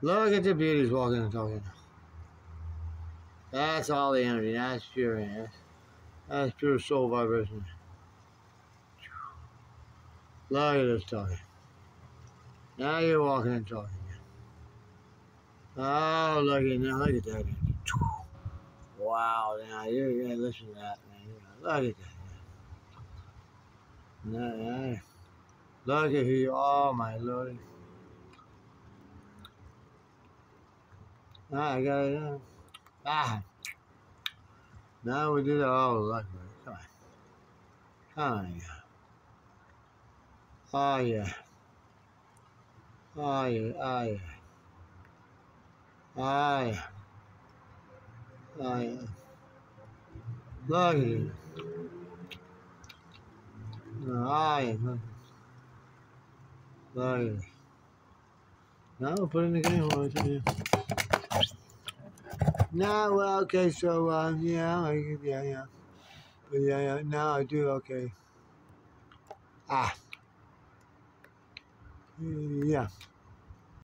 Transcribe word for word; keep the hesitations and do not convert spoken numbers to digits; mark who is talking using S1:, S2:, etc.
S1: Look at the beauties walking and talking. That's all the energy. That's pure energy. That's pure soul vibration. Look at this talking. Now you're walking and talking. Oh, look at now. Look at that. Wow. Now you're, you're gonna listen to that, man. Look at that. Now, look at who you are, oh, my Lord. Ah, I got it. Uh, ah. Now we do that all luck, man. Come on. Come on. Oh, yeah. Oh, yeah. Oh, yeah. Oh, yeah. Oh, yeah. Look at it. Oh, yeah. Look at it. Now we'll put in the game. No, well, okay, so, uh, yeah, I, yeah, yeah. But yeah, yeah, now I do, okay. Ah. Yeah.